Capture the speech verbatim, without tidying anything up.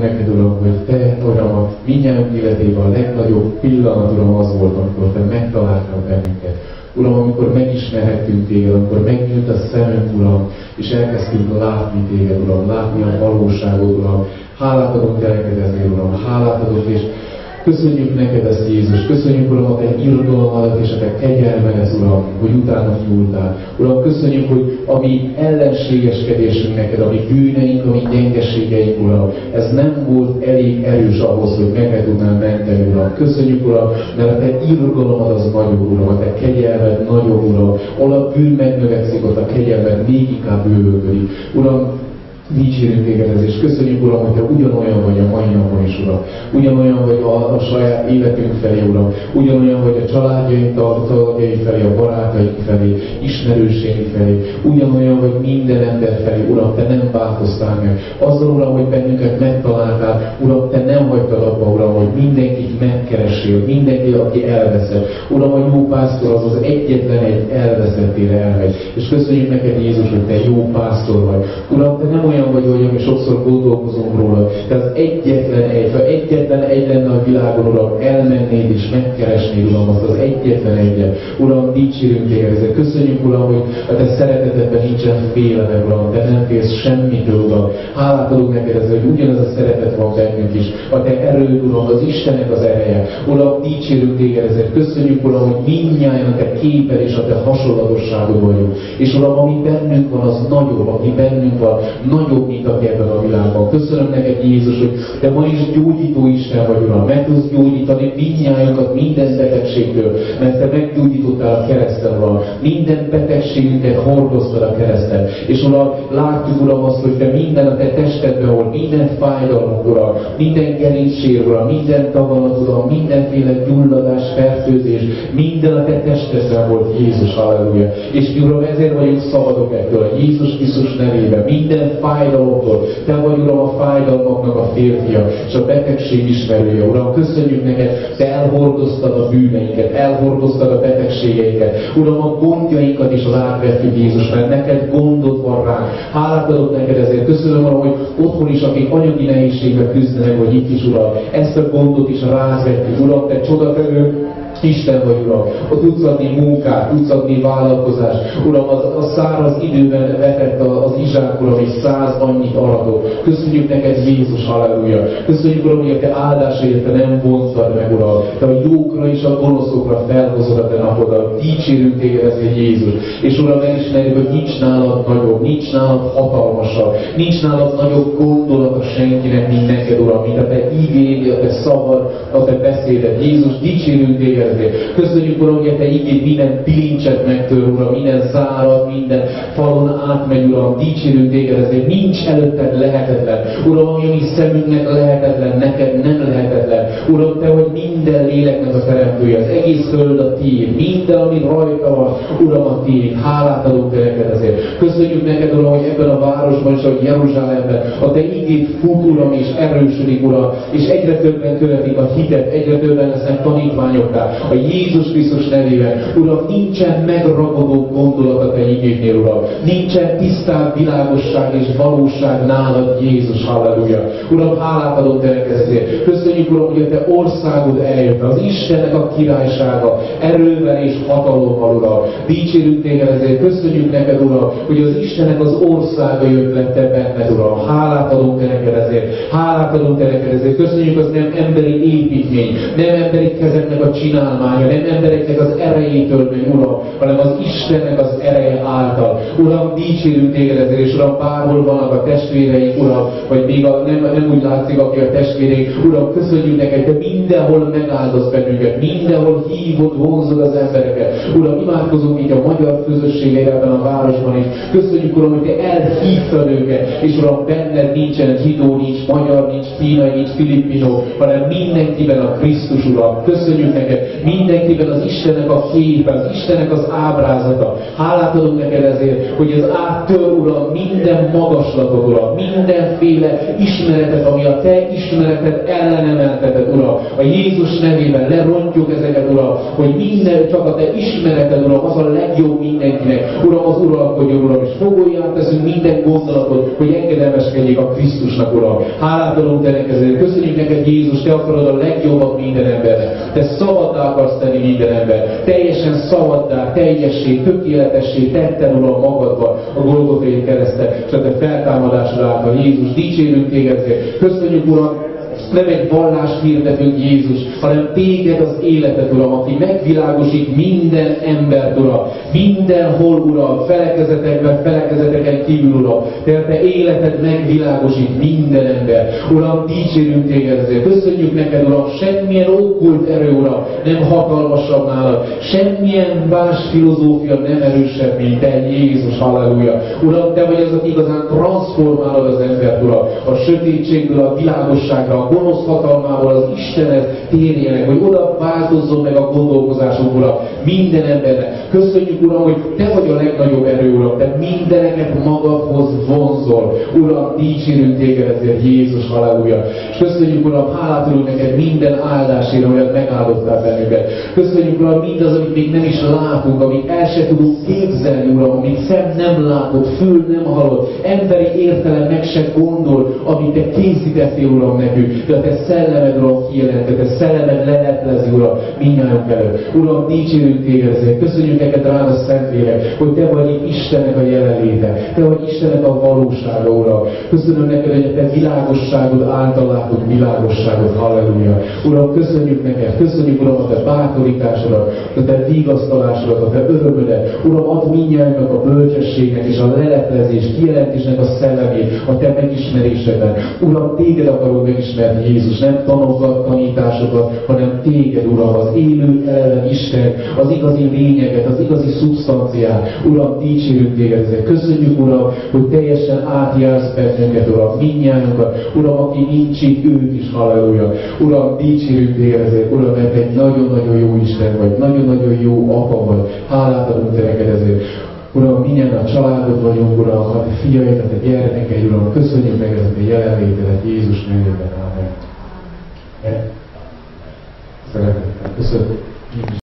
neked, Uram, hogy Te, Uram, a mindjárt életében a legnagyobb pillanat, Uram, az volt, amikor Te megtaláltál bennünket. Uram, amikor megismerhettünk Téged, amikor megnyílt a szemünk, Uram, és elkezdtünk látni Téged, Uram, látni a valóságot, Uram. Hálát adunk Te neked ezért, Uram, hálát adunk, és köszönjük neked ezt, Jézus, köszönjük, Uram, a Te irgalmadat és a Te kegyelmedet, Uram, hogy utána nyúltál. Uram, köszönjük, hogy a mi ellenségeskedésünk neked, a mi bűneink, a mi gyengeségeink, Uram, ez nem volt elég erős ahhoz, hogy meg tudnál menteni, Uram. Köszönjük, Uram, mert a Te irgalmad az nagyobb, Uram, a Te kegyelmed nagyobb, Uram. Ahol a bűn megnövekszik, ott a kegyelmed még inkább bővölködik. Uram, dicsérünk Téged ez, és köszönjük, Uram, hogy Te ugyanolyan vagy a mai napon is, Uram. Ugyanolyan vagy a, a saját életünk felé, Uram. Ugyanolyan vagy a családjaink tagjai felé, a barátaink felé, ismerőseink felé. Ugyanolyan vagy minden ember felé, Uram, Te nem változtál meg. Azzal, Uram, hogy bennünket megtaláltál, Uram, Te nem hagytad abba, Uram, hogy mindenkit megkeresél, mindenki, aki elveszett. Uram, a jó pásztor az az egyetlen egy elveszettére elmegy. És köszönjük neked, Jézus, hogy Te jó pásztor vagy. Uram, Te nem olyan vagy, hogy mi sokszor gondolkozunk róla. Te az egyetlen egy, ha egyetlen egy lenne a világon, Uram, elmennéd és megkeresnéd, Uram, azt az egyetlen egyet. Uram, dicsérünk Téged ezért. Köszönjük, Uram, hogy a Te szeretetedben nincsen félelem, Uram, Te nem félsz semmitől, Uram. Hálát adunk neked ezért, hogy ugyanaz a szeretet van bennünk is. A Te erőd, Uram, az Istennek az ereje. Uram, dicsérünk Téged ezért. Köszönjük, Uram, hogy mindnyájan a Te képed és a Te hasonlatosságod vagyunk. És Uram, ami bennünk van, az nagyobb, aki bennünk van, nagyobb, mint aki ebben a világban. Köszönöm neked, Jézus, hogy Te ma is gyógyító Isten vagy, Uram. Meg tudsz gyógyítani mindnyájunkat minden betegségtől, mert Te meggyógyítottál a kereszten, Uram. Minden betegségünket hordoztad a kereszten. És Uram, látjuk, Uram, azt, hogy Te minden a Te testedben volt, minden fájdalmunk, Uram, minden gerincssér, Uram, minden daganat, Uram, mindenféle gyulladás, fertőzés, minden a Te testedben volt, Jézus, halleluja. És mi, Uram, ezért vagyunk szabadok ettől, Jézus Krisztus nevében, minden fájdalomtól. Te vagy, Uram, a fájdalmaknak a férfia, és a betegség ismerője, Uram. Köszönjük neked, Te elhordoztad a bűneinket, elhordoztad a betegségeinket. Uram, a gondjainkat is az átvettük, Jézus, mert neked gondod van ránk. Hálát adok neked ezért. Köszönöm, Uram, hogy otthon is, akik anyagi nehézségbe küzdenek, vagy itt is, Uram, ezt a gondot is rávettük. Uram, Te csodatevő Isten vagy, Uram, ott tudsz adni munkát, tudsz adni vállalkozást. Uram, az, a száraz időben vetett az izsák, Uram, és száz annyit aratott. Köszönjük neked, Jézus, halleluja. Köszönjük, Uram, hogy a Te áldásért Te nem vontad meg, Uram. Te a jókra és a gonoszokra felhozod a Te napodat. Dicsérünk Téged ezért, Jézus. És Uram, elismerjük, hogy nincs nálad nagyobb, nincs nálad hatalmasabb, nincs nálad nagyobb gondolata senkinek, mint neked, Uram, mint a Te igéd, a Te szavad, a Te beszéded. Jézus, dicsérünk Téged. Köszönjük, Uram, hogy a Te igéd minden bilincset megtör, Uram, minden zárat, minden falon átmegy, Uram, dicsérünk Téged ezért. Nincs előtted lehetetlen. Uram, ami a mi szemünknek lehetetlen, neked nem lehetetlen. Uram, Te vagy minden léleknek a teremtője, az egész föld a Tiéd, minden, ami rajta van, Uram, a Tiéd. Hálát adunk Te neked ezért. Köszönjük neked, Uram, hogy ebben a városban és a Jeruzsálemben a Te igéd fut, Uram, és erősödik, Uram, és egyre többen követik a hitet, egyre többen lesznek tanítványokká. A Jézus Krisztus nevében, Uram, nincsen megragadó gondolat a Te igédnél, Uram. Nincsen tisztább világosság és valóság nálad, Jézus, halleluja. Uram, hálát adom Te neked ezért. Köszönjük, Uram, hogy a Te országod eljött, az Istennek a királysága, erővel és hatalommal, Uram. Dicsérünk Téged ezért. Köszönjük neked, Uram, hogy az Istennek az országa jött le Te benned, Uram. Hálát adom Te neked ezért. Hálát adom Te neked ezért. Köszönjük, az nem emberi építmény, nem emberi kezeknek a csinálmánya, nem embereknek az erejétől megy, Uram, hanem az Istennek az ereje által. Uram, dicsérünk Téged ezért, és Uram, bárhol vannak a testvéreink, Uram, vagy még a, nem, nem úgy látszik, aki a testvéreink, Uram, köszönjük neked, Te mindenhol megáldasz bennünket, mindenhol hívod, vonzod az embereket. Uram, imádkozunk így a magyar közösségre ebben a városban is. Köszönjük, Uram, hogy Te elhívtad őket, és Uram, benned nincsen zsidó, nincs magyar, nincs kínai, nincs filippinó, hanem mindenkiben a Krisztus, Uram. Köszönjük neked, mindenkiben az Istennek a képe, az Istennek az ábrázata. Hálát adunk neked ezért, hogy ez áttör, Uram, minden magaslatot, Uram, mindenféle ismeretet, ami a Te ismereted ellenemeltetett, Uram. A Jézus nevében lerontjuk ezeket, Uram, hogy minden, csak a Te ismereted, Uram, az a legjobb mindenkinek. Uram, az uralkodjon, Uram, és fogolját teszünk minden gondolatot, hogy engedelmeskedjék a Krisztusnak, Uram. Hálát adunk adunk Te neked. Köszönjük neked, Jézus, Te akarod a legjobbat minden embernek. Te szabaddá akarsz tenni minden ember. Teljesen szabaddá, teljessé, tökéletessé tetted, Uram, magadban a Golgothai kereszten, és a Te feltámadásod által. Jézus, dicsérünk Téged. Köszönjük, Uram, nem egy vallást hirdetünk, Jézus, hanem Téged az életet, Uram, aki megvilágosít minden embert, Uram. Mindenhol, Uram, felekezetekben, felekezeteken kívül, Uram. Te, te életed megvilágosít minden ember. Uram, dicsérünk Téged ezért. Köszönjük neked, Uram, semmilyen okkult erő, Uram, nem hatalmasabb nálad. Semmilyen más filozófia nem erősebb, mint Te, Jézus, halleluja. Uram, Te vagy az, aki igazán transformálod az embert, Uram. A sötétségből a világosságra, a gonosz hatalmával az Istenhez térjenek, hogy oda változzon meg a gondolkozásunk, Uram, minden embernek. Köszönjük, Uram, hogy Te vagy a legnagyobb erő, Uram, Te mindeneket magadhoz vonzol. Uram, dicsérünk Téged ezért, Jézus, halleluja. És köszönjük, Uram, hálát adunk neked minden áldásért, amelyet megáldottál bennünket. Köszönjük, Uram, mindaz, amit még nem is látunk, amit el se tudunk képzelni, Uram, amit szem nem látott, fül nem hallott, emberi értelem meg se gondol, amit Te készítettél, Uram, nekünk. De a Te szellemed, Uram, kijelentett, Te szellemed leleplezi, Uram, mindnyájunk előtt. Uram, dicsérünk Téged ezért. Köszönjük neked, drága Szentlélek, hogy Te vagy Istennek a jelenléte. Te vagy Istennek a valósága, Uram. Köszönöm neked, hogy a Te világosságod által látott világosságot, halleluja. Uram, köszönjük neked, köszönjük, Uram, a Te bátorításodat, a Te vigasztalásodat, a Te örömödet. Uram, add mindnyájunknak a bölcsességnek és a leleplezés, kijelentésnek a szellemét a Te megismerésedben. Uram, Téged akarod megismerni, Jézus, nem tanokat, tanításokat, hanem Téged, Uram, az élő elven Isten, az igazi lényeget, az igazi szubstanciát. Uram, dicsérünk Téged ezért. Köszönjük, Uram, hogy teljesen átjársz bennünket, Uram, mindnyájunkat. Uram, aki nincs itt, ők is, halleluja. Uram, dicsérünk Téged ezért. Uram, mert egy nagyon-nagyon jó Isten vagy, nagyon-nagyon jó apa vagy. Hálát adunk Te neked ezért. Uram, mindjárt a családod vagyunk, Uram, a Te fiaid, a Te gyermekeid, Uram, köszönjük meg ezt a jelenlétedet, Jézus nevében, amen. Szeretettel köszönjük.